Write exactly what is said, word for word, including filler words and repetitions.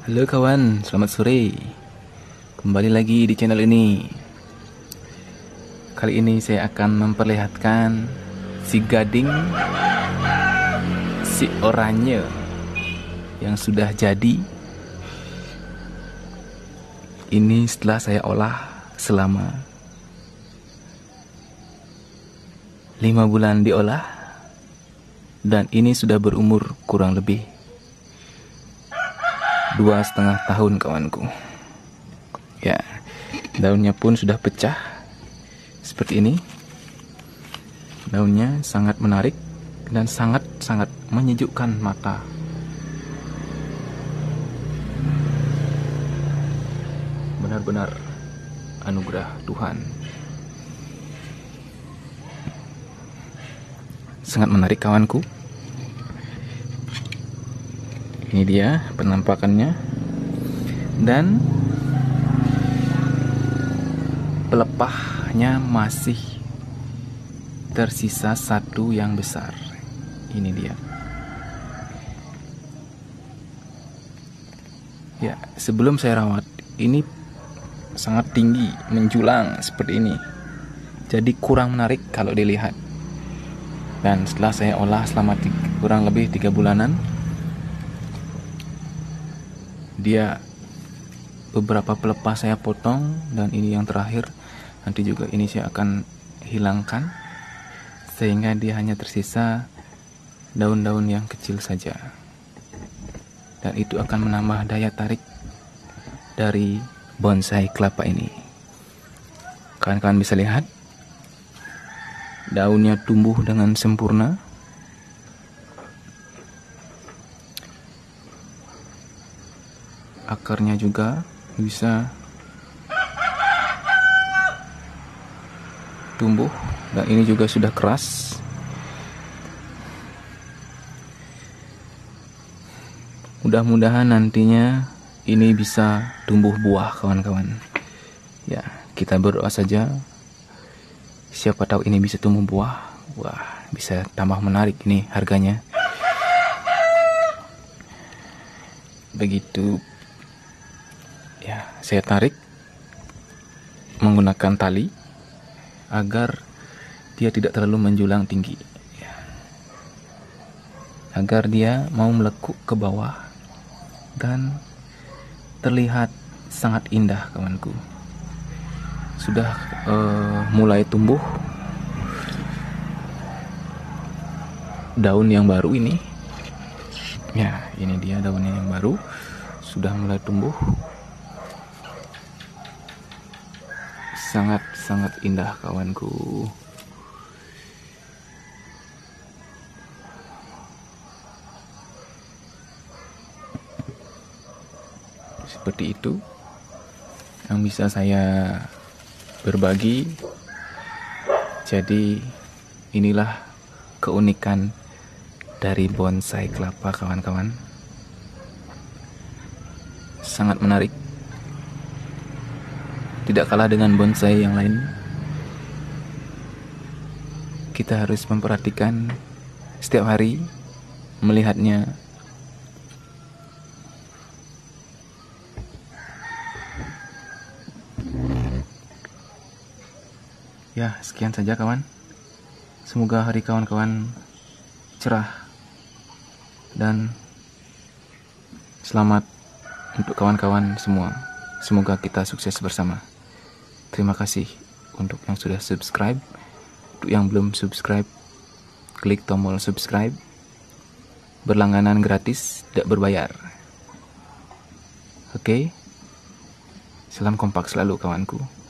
Halo kawan, selamat sore. Kembali lagi di channel ini. Kali ini saya akan memperlihatkan si gading, si oranye yang sudah jadi. Ini setelah saya olah selama lima bulan diolah, dan ini sudah berumur kurang lebih dua setengah tahun kawanku. Ya, daunnya pun sudah pecah seperti ini. Daunnya sangat menarik dan sangat-sangat menyejukkan mata. Benar-benar anugerah Tuhan. Sangat menarik kawanku. Ini dia penampakannya, dan pelepahnya masih tersisa satu yang besar. Ini dia. Ya, sebelum saya rawat, ini sangat tinggi, menjulang seperti ini. Jadi kurang menarik kalau dilihat. Dan setelah saya olah selama tiga, kurang lebih tiga bulanan, dia beberapa pelepah saya potong, dan ini yang terakhir. Nanti juga ini saya akan hilangkan, sehingga dia hanya tersisa daun-daun yang kecil saja, dan itu akan menambah daya tarik dari bonsai kelapa ini. Kawan-kawan bisa lihat, daunnya tumbuh dengan sempurna. Akarnya juga bisa tumbuh, dan ini juga sudah keras. Mudah-mudahan nantinya ini bisa tumbuh buah kawan-kawan. Ya, kita berdoa saja. Siapa tahu ini bisa tumbuh buah. Wah, bisa tambah menarik ini harganya. Begitu. Ya, saya tarik menggunakan tali agar dia tidak terlalu menjulang tinggi, ya, agar dia mau melekuk ke bawah dan terlihat sangat indah kawanku. Sudah uh, mulai tumbuh daun yang baru ini. Ya, ini dia daunnya yang baru, sudah mulai tumbuh. Sangat-sangat indah kawanku. Seperti itu yang bisa saya berbagi. Jadi inilah keunikan dari bonsai kelapa kawan-kawan. Sangat menarik. Tidak kalah dengan bonsai yang lain. Kita harus memperhatikan setiap hari, melihatnya. Ya, sekian saja kawan. Semoga hari kawan-kawan cerah, dan selamat untuk kawan-kawan semua. Semoga kita sukses bersama. Terima kasih untuk yang sudah subscribe. Untuk yang belum subscribe, klik tombol subscribe. Berlangganan gratis, tidak berbayar. Oke? Salam kompak selalu kawanku.